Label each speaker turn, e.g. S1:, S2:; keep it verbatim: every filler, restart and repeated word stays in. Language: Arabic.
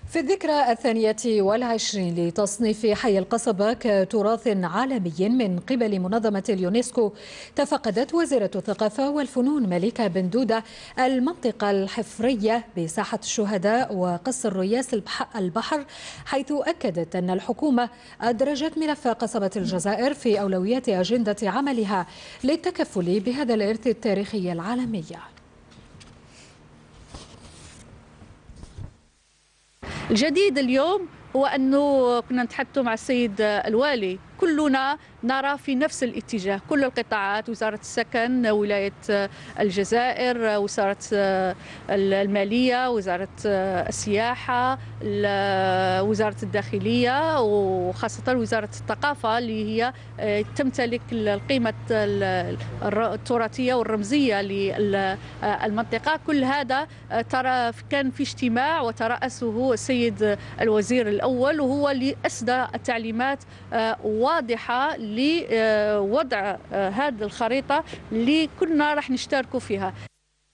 S1: في الذكرى الثانية والعشرين لتصنيف حي القصبة كتراث عالمي من قبل منظمة اليونسكو، تفقدت وزيرة الثقافة والفنون مليكة بن دودة المنطقة الحفرية بساحة الشهداء وقصر رياس البحر، حيث أكدت أن الحكومة أدرجت ملف قصبة الجزائر في أولويات أجندة عملها للتكفل بهذا الإرث التاريخي العالمي.
S2: الجديد اليوم هو أنه كنا نتحدث مع السيد الوالي، كلنا نرى في نفس الاتجاه، كل القطاعات، وزارة السكن، ولاية الجزائر، وزارة المالية، وزارة السياحة، وزارة الداخلية، وخاصة وزارة الثقافة اللي هي تمتلك القيمة التراثية والرمزية للمنطقة. كل هذا ترى كان في اجتماع وترأسه السيد الوزير الأول، وهو اللي أسدى التعليمات واضحة لوضع هذه الخريطة اللي كنا راح نشتركوا فيها.